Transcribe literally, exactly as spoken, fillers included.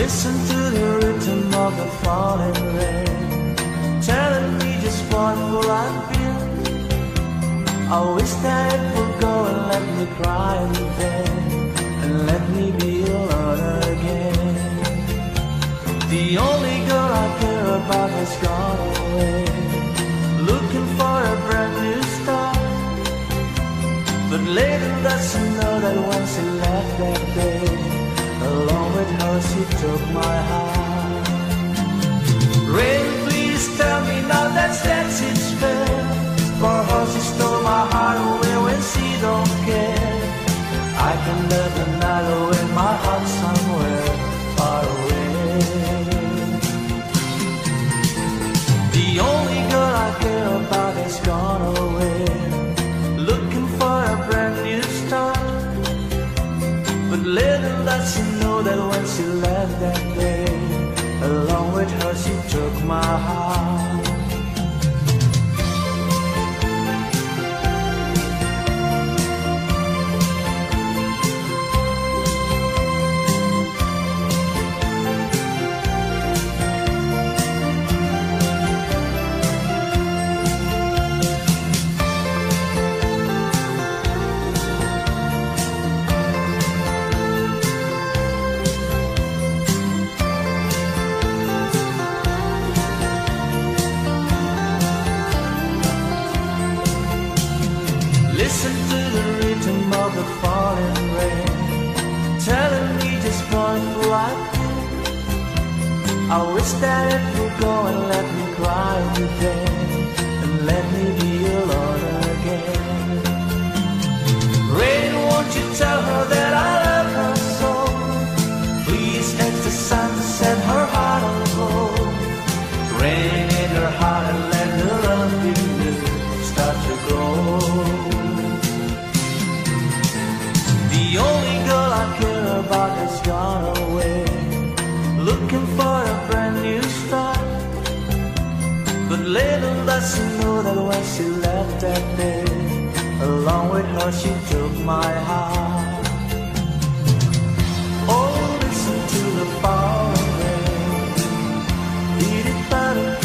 Listen to the rhythm of the falling rain, telling me just what will I feel. I wish that it would go and let me cry in vain, and let me be alone again. The only girl I care about has gone away, looking for a brand new start. But little does she know that when she left that day, along with her she took my heart. Rain, please tell me now that that's it's fair. For her she stole my heart away when she don't care. I can live the night away, my heart somewhere far away. The only girl I care about has gone away, looking for a brand new start. But little does she know that when she left that day, along with her she took my heart. Listen to the rhythm of the falling rain, telling me just what will I feel. I wish that it would go and let me cry again, and let me be alone again. Rain, won't you tell her that I love her so? Please ask the sun to set her heart on gold. Rain in her heart and let the love in you start to grow. The only girl I care about has gone away, looking for a brand new start. But little does she know that when she left that day, along with her she took my heart. Oh, listen to the falling rain, beat it better.